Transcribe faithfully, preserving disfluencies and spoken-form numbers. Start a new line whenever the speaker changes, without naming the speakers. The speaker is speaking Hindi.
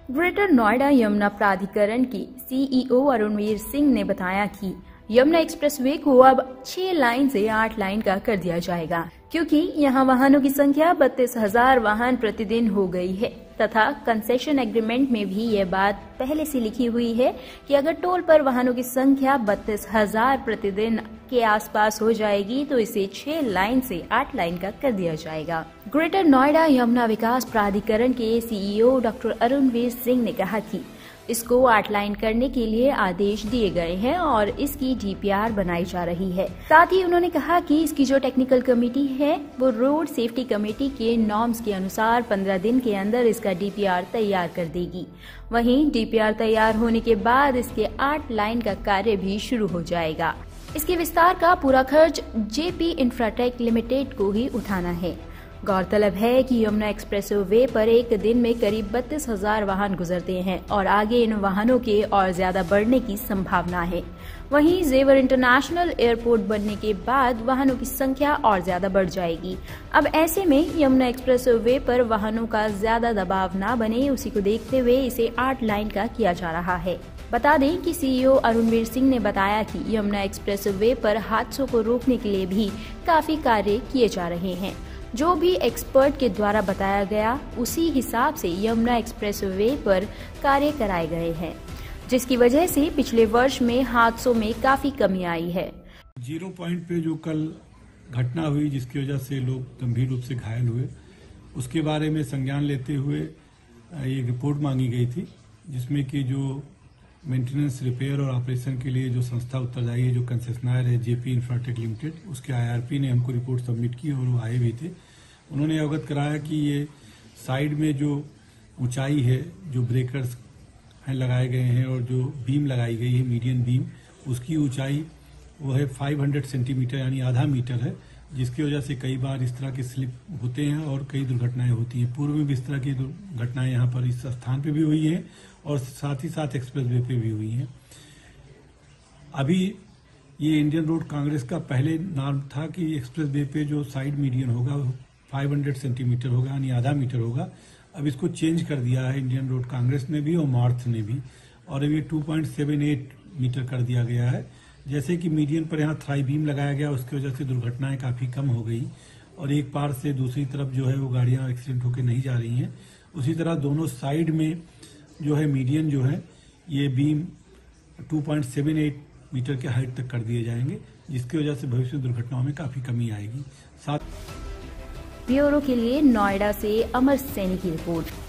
ग्रेटर नोएडा यमुना प्राधिकरण के सीईओ अरुणवीर सिंह ने बताया कि यमुना एक्सप्रेसवे को अब छह लाइन से आठ लाइन का कर दिया जाएगा, क्योंकि यहां वाहनों की संख्या बत्तीस हजार वाहन प्रतिदिन हो गई है तथा कंसेशन एग्रीमेंट में भी ये बात पहले से लिखी हुई है कि अगर टोल पर वाहनों की संख्या बत्तीस हजार प्रतिदिन के आसपास हो जाएगी तो इसे छह लाइन से आठ लाइन का कर दिया जाएगा। ग्रेटर नोएडा यमुना विकास प्राधिकरण के सीईओ डॉक्टर अरुणवीर सिंह ने कहा कि इसको आठ लाइन करने के लिए आदेश दिए गए हैं और इसकी डीपीआर बनाई जा रही है। साथ ही उन्होंने कहा कि इसकी जो टेक्निकल कमेटी है वो रोड सेफ्टी कमेटी के नॉर्म्स के अनुसार पंद्रह दिन के अंदर इसका डीपीआर तैयार कर देगी। वहीं डीपीआर तैयार होने के बाद इसके आठ लाइन का कार्य भी शुरू हो जाएगा। इसके विस्तार का पूरा खर्च जेपी इंफ्राटेक लिमिटेड को ही उठाना है। गौरतलब है कि यमुना एक्सप्रेसवे पर एक दिन में करीब बत्तीस हजार वाहन गुजरते हैं और आगे इन वाहनों के और ज्यादा बढ़ने की संभावना है। वहीं जेवर इंटरनेशनल एयरपोर्ट बनने के बाद वाहनों की संख्या और ज्यादा बढ़ जाएगी। अब ऐसे में यमुना एक्सप्रेसवे पर वाहनों का ज्यादा दबाव न बने, उसी को देखते हुए इसे आठ लाइन का किया जा रहा है। बता दें कि सीईओ अरुणवीर सिंह ने बताया कि यमुना एक्सप्रेसवे पर हादसों को रोकने के लिए भी काफी कार्य किए जा रहे हैं। जो भी एक्सपर्ट के द्वारा बताया गया उसी हिसाब से यमुना एक्सप्रेसवे पर कार्य कराए गए हैं, जिसकी वजह से पिछले वर्ष में हादसों में काफी कमी आई है।
जीरो पॉइंट पे जो कल घटना हुई जिसकी वजह से लोग गंभीर रूप से घायल हुए, उसके बारे में संज्ञान लेते हुए एक रिपोर्ट मांगी गई थी, जिसमें कि जो मेंटेनेंस, रिपेयर और ऑपरेशन के लिए जो संस्था उत्तरदायी है, जो कंसेशनर है जेपी इंफ्राटेक लिमिटेड, उसके आईआरपी ने हमको रिपोर्ट सबमिट की और वो आए भी थे। उन्होंने अवगत कराया कि ये साइड में जो ऊंचाई है, जो ब्रेकर्स हैं लगाए गए हैं और जो बीम लगाई गई है, मीडियन बीम, उसकी ऊंचाई वो है पाँच सौ सेंटीमीटर यानी आधा मीटर है, जिसकी वजह से कई बार इस तरह के स्लिप होते हैं और कई दुर्घटनाएं होती हैं। पूर्व में भी इस तरह की घटनाएं यहाँ पर इस स्थान पे भी हुई हैं और साथ ही साथ एक्सप्रेसवे पे भी हुई हैं। अभी ये इंडियन रोड कांग्रेस का पहले नाम था कि एक्सप्रेसवे पे जो साइड मीडियन होगा वो पाँच सौ सेंटीमीटर होगा यानी आधा मीटर होगा। अब इसको चेंज कर दिया है इंडियन रोड कांग्रेस ने भी और मार्थ ने भी, और अब ये two point seven eight metre कर दिया गया है। जैसे कि मीडियन पर यहाँ थ्राई बीम लगाया गया, उसकी वजह से दुर्घटनाएं काफी कम हो गई और एक पार से दूसरी तरफ जो है वो गाड़ियां एक्सीडेंट होकर नहीं जा रही हैं। उसी तरह दोनों साइड में जो है मीडियन जो है ये beam two point seven eight metre के हाइट तक कर दिए जाएंगे, जिसकी वजह से भविष्य दुर्घटनाओं में काफी कमी आएगी। साथ
ब्यूरो के लिए नोएडा से अमर सैनी की रिपोर्ट।